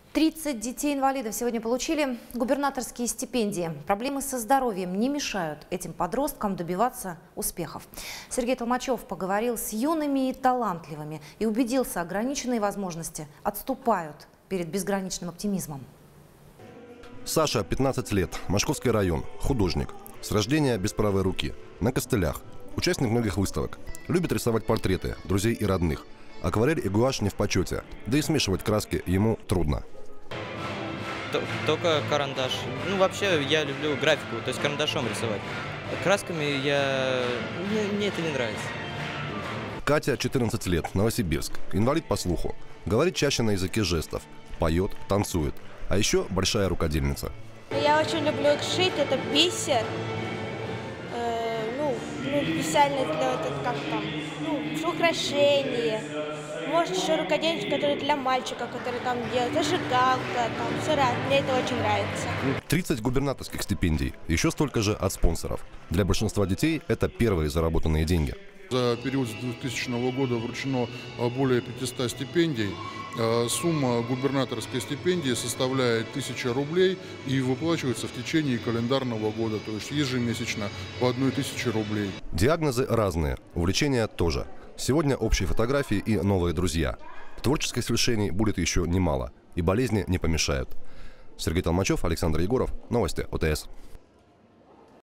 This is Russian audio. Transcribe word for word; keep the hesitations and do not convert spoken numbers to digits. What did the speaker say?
тридцать детей-инвалидов сегодня получили губернаторские стипендии. Проблемы со здоровьем не мешают этим подросткам добиваться успехов. Сергей Толмачев поговорил с юными и талантливыми и убедился, ограниченные возможности отступают перед безграничным оптимизмом. Саша, пятнадцать лет, Машковский район, художник. С рождения без правой руки, на костылях. Участник многих выставок. Любит рисовать портреты друзей и родных. Акварель и гуашь не в почете, да и смешивать краски ему трудно. Только карандаш. Ну, вообще, я люблю графику, то есть карандашом рисовать. Красками я... Ну, мне это не нравится. Катя, четырнадцать лет, Новосибирск. Инвалид по слуху. Говорит чаще на языке жестов. Поет, танцует. А еще большая рукодельница. Я очень люблю шить, это бисер. Э, ну, ну, специально для вот это, как там, ну, украшения. Может, еще рукодельница, который для мальчика, который там делает, зажигалка, там, все разное. Мне это очень нравится. тридцать губернаторских стипендий, еще столько же от спонсоров. Для большинства детей это первые заработанные деньги. За период с двухтысячного года вручено более пятисот стипендий. Сумма губернаторской стипендии составляет тысяча рублей и выплачивается в течение календарного года, то есть ежемесячно по одной тысяче рублей. Диагнозы разные, увлечения тоже. Сегодня общие фотографии и новые друзья. Творческих свершений будет еще немало, и болезни не помешают. Сергей Толмачев, Александр Егоров. Новости ОТС.